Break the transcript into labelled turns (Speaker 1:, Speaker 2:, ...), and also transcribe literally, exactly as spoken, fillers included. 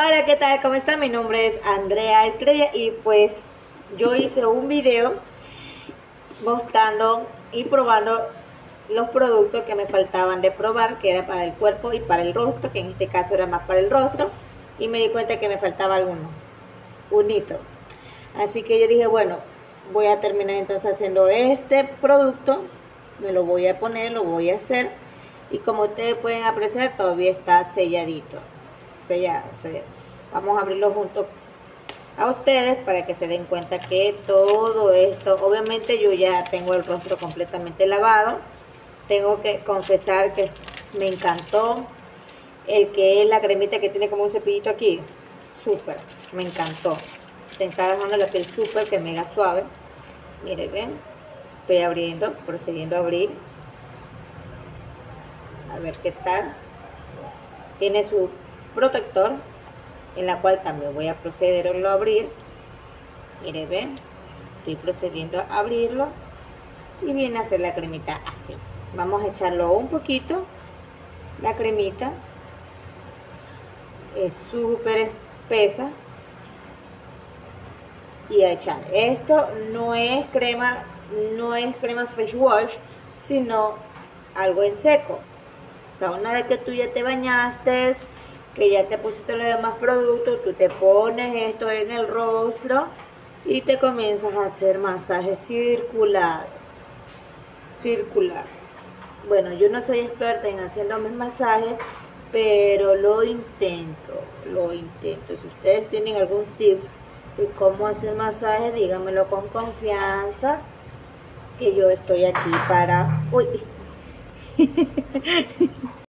Speaker 1: Hola, ¿qué tal? ¿Cómo está? Mi nombre es Andrea Estrella y pues yo hice un video mostrando y probando los productos que me faltaban de probar, que era para el cuerpo y para el rostro, que en este caso era más para el rostro, y me di cuenta que me faltaba alguno, un hito. Así que yo dije, bueno, voy a terminar entonces haciendo este producto, me lo voy a poner, lo voy a hacer, y como ustedes pueden apreciar, todavía está selladito, sellado, sellado. Vamos a abrirlo junto a ustedes para que se den cuenta que todo esto, obviamente yo ya tengo el rostro completamente lavado. Tengo que confesar que me encantó el que es la cremita que tiene como un cepillito aquí, súper, me encantó. Se está dejando la piel súper que mega suave. Miren, ven, estoy abriendo, procediendo a abrir, a ver qué tal. Tiene su protector, en la cual también voy a procederlo a abrir. Miren, ven, estoy procediendo a abrirlo y viene a hacer la cremita así. Vamos a echarlo un poquito, la cremita es súper espesa, y a echar. Esto no es crema, no es crema face wash, sino algo en seco. O sea, una vez que tú ya te bañaste, que ya te pusiste los demás productos, tú te pones esto en el rostro y te comienzas a hacer masaje circular. Circular. Bueno, yo no soy experta en hacer los masajes, pero lo intento, lo intento. Si ustedes tienen algún tips de cómo hacer masaje, díganmelo con confianza, que yo estoy aquí para... Uy.